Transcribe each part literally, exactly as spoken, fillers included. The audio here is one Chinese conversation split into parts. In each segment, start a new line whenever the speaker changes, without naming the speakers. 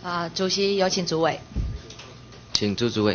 啊，主席有请主委。
请朱主委。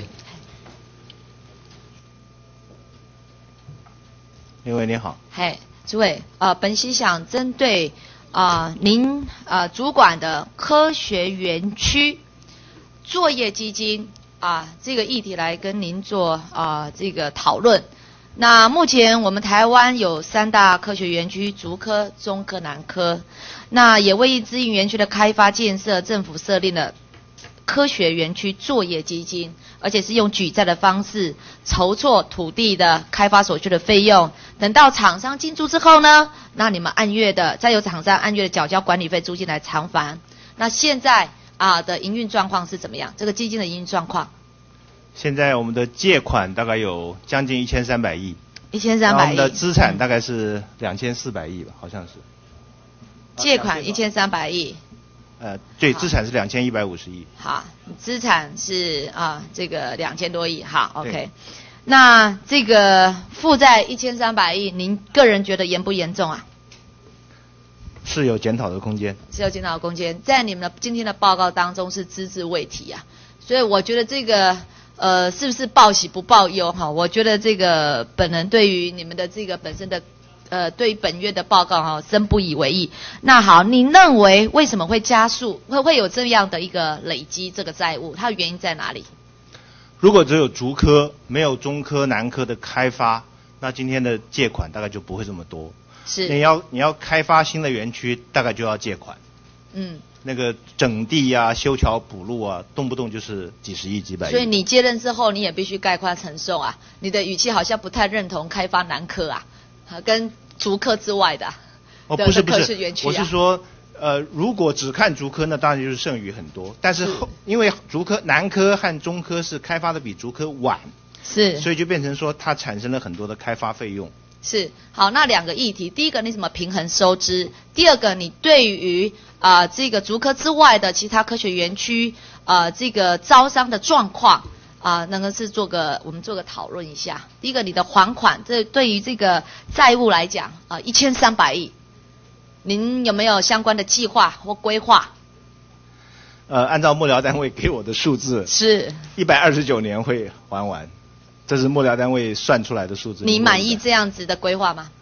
林委你好。
嘿，主委，呃，本席想针对啊、呃、您呃主管的科学园区作业基金啊、呃、这个议题来跟您做啊、呃、这个讨论。那目前我们台湾有三大科学园区：竹科、中科、南科。那也为资源园区的开发建设，政府设立了科学园区作业基金，而且是用举债的方式筹措土地的开发所需的费用。等到厂商进驻之后呢，那你们按月的再由厂商按月的缴交管理费、租金来偿还。那现在啊的营运状况是怎么样？这个基金的营运状况？
现在我们的借款大概有将近一千三百亿，
一千三百亿。
我们的资产大概是两千四百亿吧，好像是。
借款一千三百亿。
呃，对，资产是两千一百五十亿。
好，资产是啊这个两千多亿。好 ，OK。那这个负债一千三百亿，您个人觉得严不严重啊？
是有检讨的空间。
是有检讨的空间，在你们的今天的报告当中是只字未提啊，所以我觉得这个呃是不是报喜不报忧哈？我觉得这个本人对于你们的这个本身的呃对于本月的报告哈深不以为意。那好，您认为为什么会加速会会有这样的一个累积这个债务？它的原因在哪里？
如果只有竹科没有中科、南科的开发，那今天的借款大概就不会这么多。
是。
你要你要开发新的园区，大概就要借款。
嗯。
那个整地啊、修桥补路啊，动不动就是几十亿、几百亿。
所以你接任之后，你也必须概括承受啊。你的语气好像不太认同开发南科啊，跟竹科之外的。
哦，不是不是，
啊、
我是说。呃，如果只看竹科，那当然就是剩余很多。但是后，因为竹科、南科和中科是开发的比竹科晚，
是，
所以就变成说它产生了很多的开发费用。
是，好，那两个议题，第一个你怎么平衡收支？第二个你对于啊、呃、这个竹科之外的其他科学园区啊、呃、这个招商的状况啊、呃，那个是做个我们做个讨论一下。第一个，你的还款，这对于这个债务来讲啊，一千三百亿。您有没有相关的计划或规划？
呃，按照幕僚单位给我的数字，
是
一百二十九年会还完，这是幕僚单位算出来的数字。
你满意这样子的规划吗？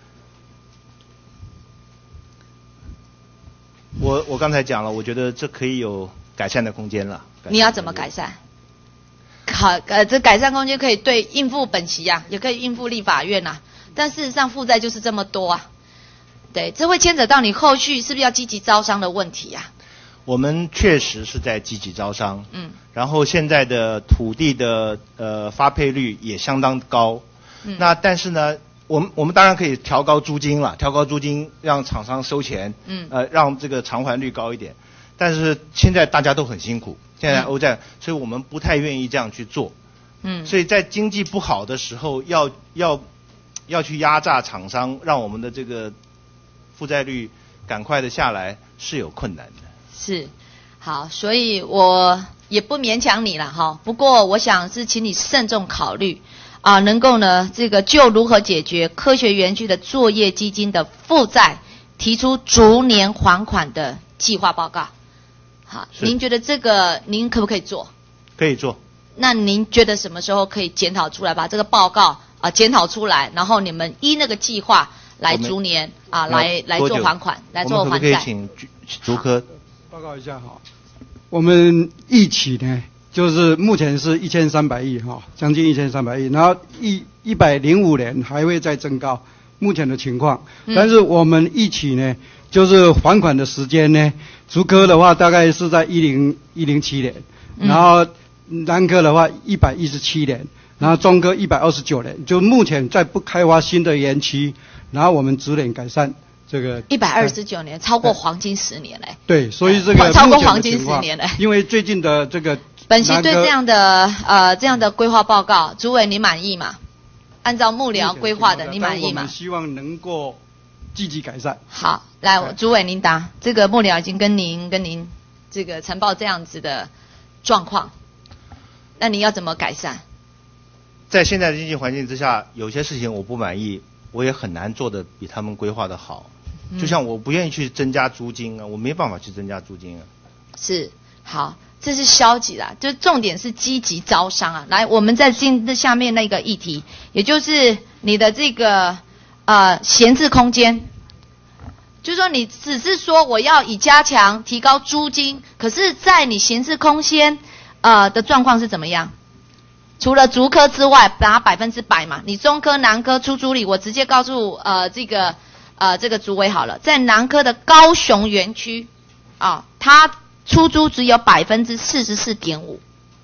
我我刚才讲了，我觉得这可以有改善的空间了。
你要怎么改善？好，呃，这改善空间可以对应付本席啊，也可以应付立法院啊，但事实上负债就是这么多啊。对，这会牵扯到你后续是不是要积极招商的问题啊？
我们确实是在积极招商，
嗯，
然后现在的土地的呃发配率也相当高，嗯，那但是呢，我们我们当然可以调高租金了，调高租金让厂商收钱，嗯，呃，让这个偿还率高一点，但是现在大家都很辛苦，现在欧债，嗯，所以我们不太愿意这样去做，嗯，所以在经济不好的时候，要要要去压榨厂商，让我们的这个负债率赶快的下来是有困难的。
是，好，所以我也不勉强你了哈。不过我想是请你慎重考虑啊，能够呢这个就如何解决科学园区的作业基金的负债，提出逐年还款的计划报告。好，您觉得这个您可不可以做？
可以做。
那您觉得什么时候可以检讨出来，把这个报告啊检讨出来，然后你们依那个计划来逐年啊来来做还款，来做还债。
我们可不可以请竹科
报告一下哈？我们预期呢，就是目前是一千三百亿哈，将近一千三百亿，然后一一百零五年还会再增高，目前的情况。嗯、但是我们预期呢，就是还款的时间呢，竹科的话大概是在一零一零七年，然后南科的话一百一十七年，然后中科一百二十九年，就目前在不开发新的园区，然后我们逐年改善。这个
一百二十九年，超过黄金十年嘞。
对，所以这个
超过黄金十年嘞。
因为最近的这个，
本席对这样的呃这样的规划报告，主委你满意吗？按照幕僚规划的，你满意吗？
我们希望能够积极改善。
好，来，主委您答。这个幕僚已经跟您跟您这个呈报这样子的状况，那你要怎么改善？
在现在的经济环境之下，有些事情我不满意，我也很难做得比他们规划的好。就像我不愿意去增加租金啊，我没办法去增加租金啊。
是， 好，这是消极啦，就重点是积极招商啊。来，我们再进下面那个议题，也就是你的这个呃闲置空间。就是说，你只是说我要以加强提高租金，可是，在你闲置空间呃的状况是怎么样？除了竹科之外，拿百分之百嘛，你中科、南科出租率，我直接告诉呃这个呃这个主委好了，在南科的高雄园区啊，它出租只有百分之四十四点五。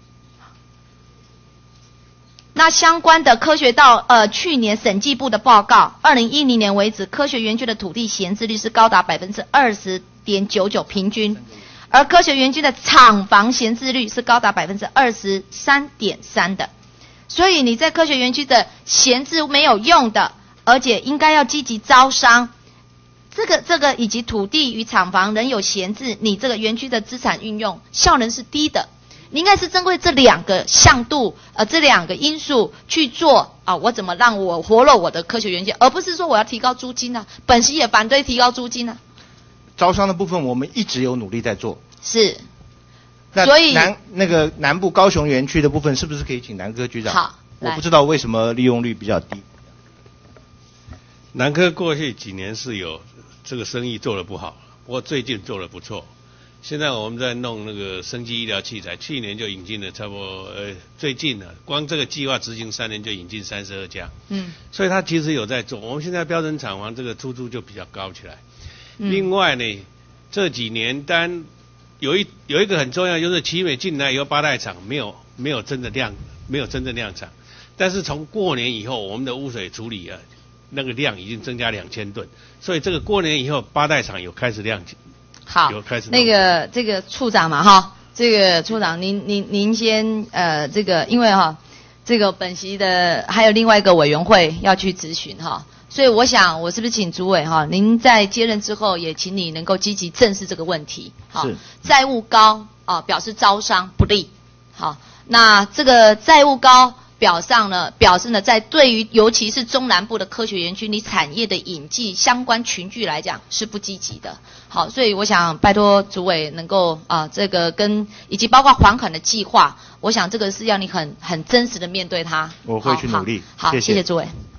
那相关的科学道呃去年审计部的报告，二零一零年为止，科学园区的土地闲置率是高达百分之二十点九九平均，而科学园区的厂房闲置率是高达百分之二十三点三的。所以你在科学园区的闲置没有用的，而且应该要积极招商，这个这个以及土地与厂房仍有闲置，你这个园区的资产运用效能是低的。你应该是针对这两个向度，呃，这两个因素去做啊，我怎么让我活络我的科学园区，而不是说我要提高租金啊。本席也反对提高租金啊。
招商的部分我们一直有努力在做。
是。
那
所以
南那个南部高雄园区的部分，是不是可以请南科局长？
好，
我不知道为什么利用率比较低。
南科过去几年是有这个生意做得不好，不过最近做得不错。现在我们在弄那个生技医疗器材，去年就引进了差不多，呃，最近呢，光这个计划执行三年就引进三十二家，嗯，所以它其实有在做。我们现在标准厂房这个出租就比较高起来。嗯、另外呢，这几年单有一有一个很重要，就是奇美进来以后，八代厂没有没有真的量，没有真正量产，但是从过年以后，我们的污水处理啊，那个量已经增加两千吨，所以这个过年以后，八代厂有开始量产。
好，那个这个处长嘛哈，这个处长您您您先呃这个因为哈这个本席的还有另外一个委员会要去咨询哈，所以我想我是不是请主委哈，您在接任之后也请你能够积极正视这个问题。好，债务高啊表示招商不利。好，那这个债务高表上呢，表示呢，在对于尤其是中南部的科学园区，你产业的引进相关群聚来讲是不积极的。好，所以我想拜托主委能够啊、呃，这个跟以及包括还款的计划，我想这个是要你很很真实的面对它。
我会去努力。
好，好
谢谢
谢谢主委。